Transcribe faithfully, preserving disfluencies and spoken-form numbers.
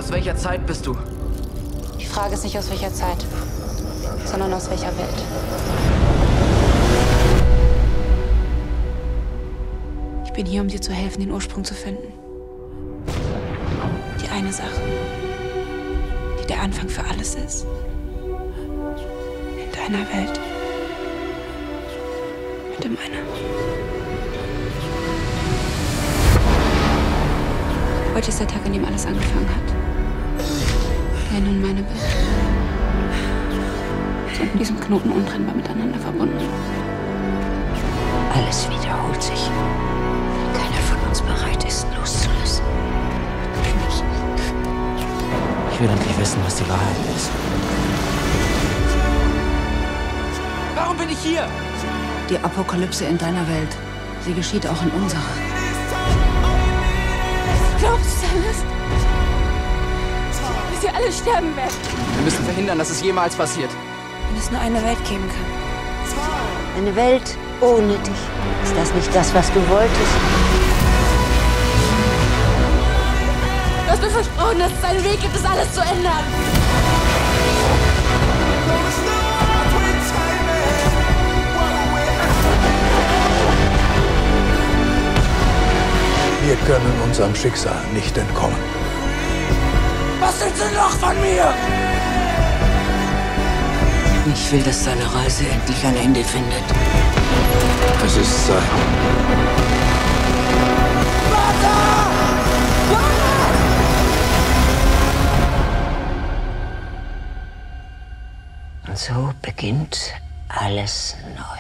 Aus welcher Zeit bist du? Die Frage ist nicht aus welcher Zeit, sondern aus welcher Welt. Ich bin hier, um dir zu helfen, den Ursprung zu finden. Die eine Sache, die der Anfang für alles ist. In deiner Welt. Und in meiner. Heute ist der Tag, an dem alles angefangen hat. Deine und meine Welt sind in diesem Knoten untrennbar miteinander verbunden. Alles wiederholt sich. Keiner von uns bereit ist, loszulassen. Ich will endlich wissen, was die Wahrheit ist. Warum bin ich hier? Die Apokalypse in deiner Welt, sie geschieht auch in unserer. Glaubst du alles? Dass wir alle sterben werden? Wir müssen verhindern, dass es jemals passiert. Wenn es nur eine Welt geben kann. Eine Welt ohne dich. Ist das nicht das, was du wolltest? Du hast mir versprochen, dass es einen Weg gibt, das alles zu ändern. Wir können unserem Schicksal nicht entkommen. Was willst du noch von mir? Ich will, dass deine Reise endlich ein Ende findet. Es ist Zeit. Und so beginnt alles neu.